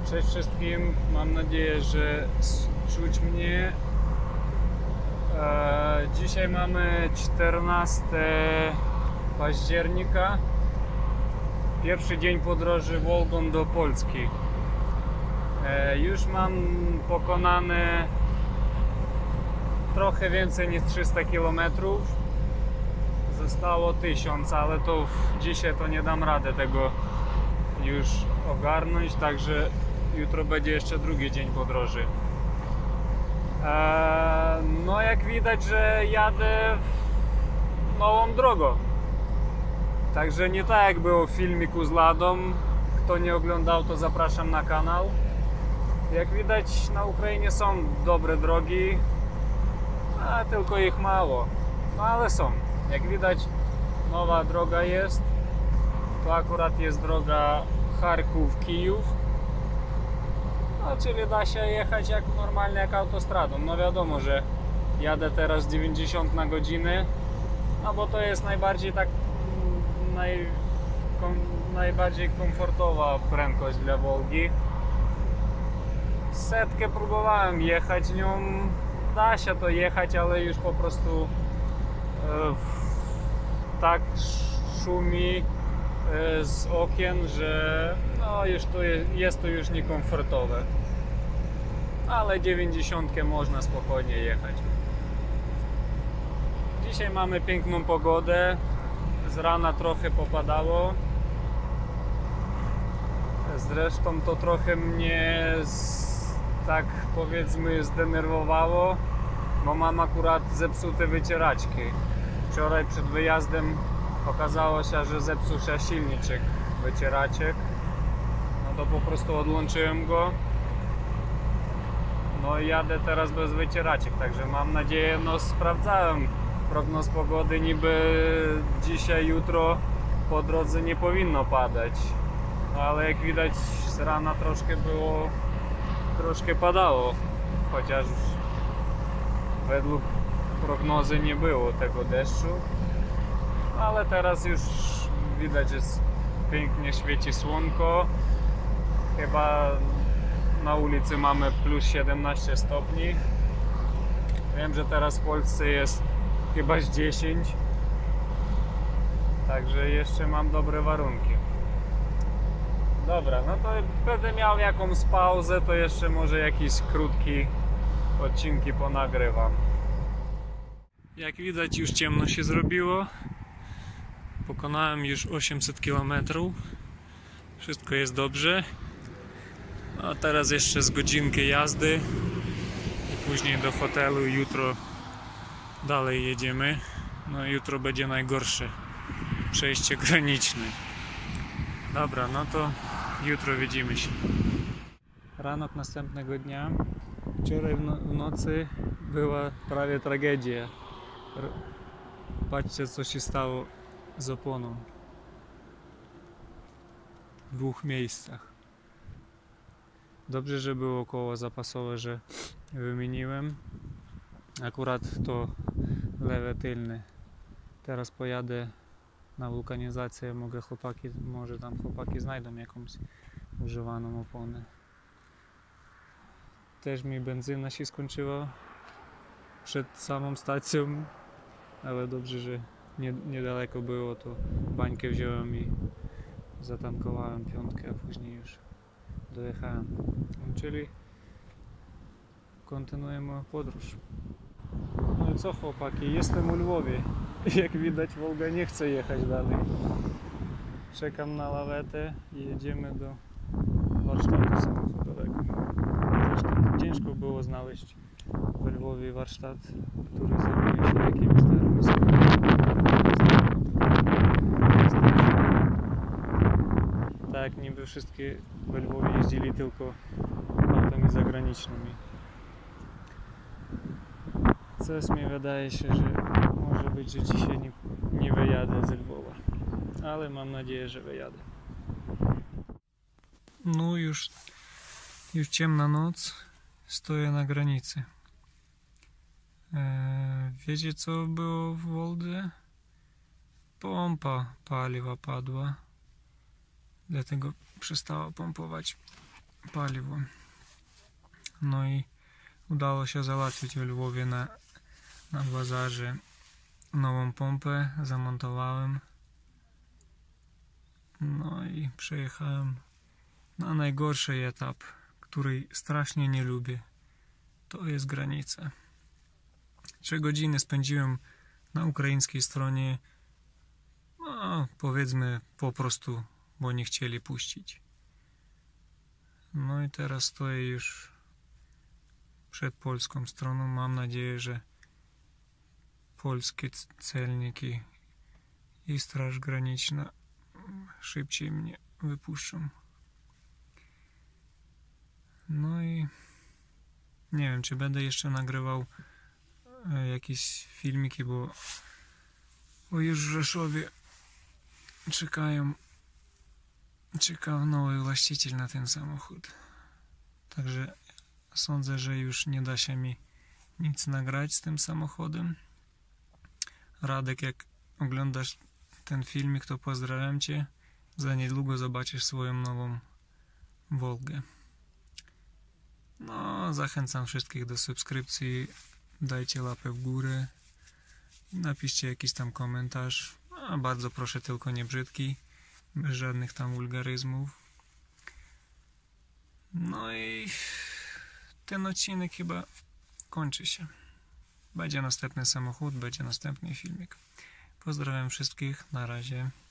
Cześć wszystkim, mam nadzieję, że czuć mnie. Dzisiaj mamy 14 października, pierwszy dzień podróży Wolgą do Polski. Już mam pokonane trochę więcej niż 300 km. Zostało 1000, ale to dzisiaj to nie dam rady tego już ogarnąć, także jutro będzie jeszcze drugi dzień podróży. No jak widać, że jadę nową drogą. Także nie tak jak było w filmiku z Ladą. Kto nie oglądał, to zapraszam na kanał. Jak widać, na Ukrainie są dobre drogi, a tylko ich mało. No ale są. Jak widać, nowa droga jest. To akurat jest droga Charków-Kijów. No, czyli da się jechać jak normalnie, jak autostradą. No wiadomo, że jadę teraz 90 na godzinę, no bo to jest najbardziej tak najbardziej komfortowa prędkość dla Wolgi. Setkę próbowałem jechać nią, da się to jechać, ale już po prostu tak szumi z okien, że no już to jest to już niekomfortowe. Ale 90 można spokojnie jechać. Dzisiaj mamy piękną pogodę. Z rana trochę popadało. Zresztą to trochę mnie tak powiedzmy zdenerwowało, bo mam akurat zepsute wycieraczki. Wczoraj przed wyjazdem okazało się, że zepsuł się silniczek wycieraczek. No to po prostu odłączyłem go. No i jadę teraz bez wycieraczek, także mam nadzieję, no sprawdzałem prognoz pogody, niby dzisiaj, jutro po drodze nie powinno padać. No ale jak widać z rana troszkę padało, chociaż według prognozy nie było tego deszczu. Ale teraz już widać, że pięknie świeci słonko. Chyba na ulicy mamy plus 17 stopni. Wiem, że teraz w Polsce jest chyba z 10. Także jeszcze mam dobre warunki. Dobra, no to będę miał jakąś pauzę, to jeszcze może jakieś krótkie odcinki ponagrywam. Jak widać, już ciemno się zrobiło. Pokonałem już 800 km. Wszystko jest dobrze. A teraz jeszcze z godzinkę jazdy i później do hotelu. Jutro dalej jedziemy. No jutro będzie najgorsze przejście graniczne. Dobra, no to jutro widzimy się. Ranok następnego dnia. Wczoraj w nocy była prawie tragedia. Patrzcie, co się stało z oponą w 2 miejscach. Dobrze, że było koło zapasowe, że wymieniłem. Akurat to lewe tylne. Teraz pojadę na wulkanizację, może tam chłopaki znajdą jakąś używaną oponę. Też mi benzyna się skończyła przed samą stacją, ale dobrze, że niedaleko było, to bańkę wziąłem i zatankowałem 5, a później już dojechałem. Czyli kontynuujemy podróż. No i co, chłopaki, jestem u Lwowie. Jak widać, Wolga nie chce jechać dalej. Czekam na lawetę i jedziemy do warsztatu samochodowego. Zresztą ciężko było znaleźć we Lwowie warsztat, który zajmuje się takimi starymi samochodami. Tak, niby wszystkie we Lwowie jeździli tylko autami zagranicznymi. Coś mi wydaje się, że może być, że dzisiaj nie wyjadę z Lwowa, ale mam nadzieję, że wyjadę. No już ciemna noc, stoję na granicy. Wiecie, co było w Woldze? Pompa paliwa padła, dlatego przestała pompować paliwo. No i udało się załatwić w Lwowie na bazarze nową pompę, zamontowałem. No i przejechałem na najgorszy etap, który strasznie nie lubię. To jest granica. 3 godziny spędziłem na ukraińskiej stronie, no powiedzmy po prostu, bo nie chcieli puścić. No i teraz stoję już przed polską stroną. Mam nadzieję, że polskie celniki i Straż Graniczna szybciej mnie wypuszczą. No i nie wiem, czy będę jeszcze nagrywał jakieś filmiki, bo już w Rzeszowie czeka nowy właściciel na ten samochód. Także sądzę, że już nie da się mi nic nagrać z tym samochodem. Radek, jak oglądasz ten filmik, to pozdrawiam Cię. Za niedługo zobaczysz swoją nową Volgę. No, zachęcam wszystkich do subskrypcji. Dajcie łapę w górę. Napiszcie jakiś tam komentarz. A bardzo proszę, tylko nie brzydki. Bez żadnych tam wulgaryzmów. No i ten odcinek chyba kończy się. Będzie następny samochód, będzie następny filmik. Pozdrawiam wszystkich. Na razie.